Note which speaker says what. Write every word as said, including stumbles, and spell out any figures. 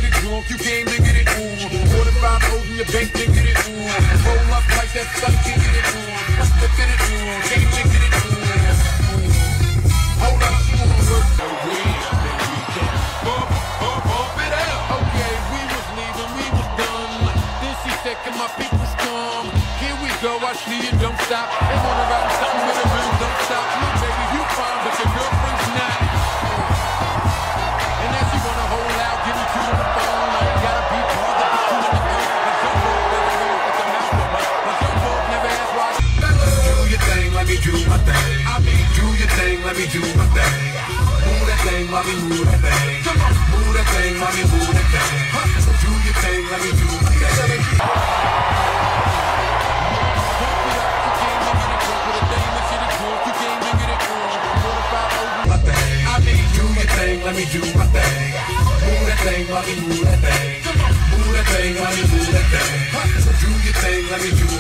Speaker 1: get it drunk, you came to get it on. forty-five O's in your bank, then get it on. Roll up like that stuff, can get it on. Let's get it on, came to get it on. Hold up, you wanna work the weed, then we can bump, bump, bump it out. Okay, we was leaving, we was done. Then she said, can my peoples come? Here we go, I see you, don't stop. They wanna ride something with a rim, don't stop. Look, baby, you fine, but your girlfriend's not. And then she wanna hold out, get me to the phone. I ain't gotta be part of the two in the phone. My jump rope never know what the mouth of my My jump rope never asked why. Do your thing, let me do my thing. I mean, do your thing, let me do my thing. Move that thing, mommy, move that thing. Move that thing, mommy, move that thing. So do your thing, let me do my thing. Let me do my thing. Move that thing, mommy, move that thing. Move that thing, mommy, move that thing. So do your thing, let me do